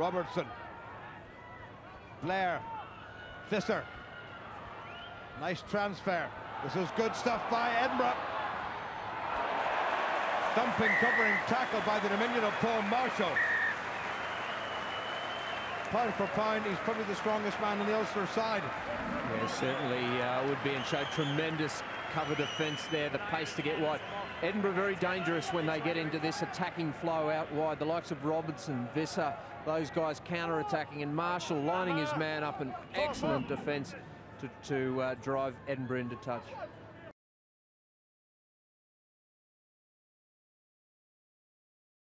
Robertson. Blair. Fisser. Nice transfer. This is good stuff by Edinburgh. Thumping, covering tackle by the Dominion of Paul Marshall. Pound for pound, he's probably the strongest man on the Ulster side. Yeah, certainly would be, and showed tremendous cover defence there, the pace to get wide. Edinburgh very dangerous when they get into this attacking flow out wide. The likes of Robertson, Visser, those guys counter-attacking, and Marshall lining his man up, an excellent defence to drive Edinburgh into touch.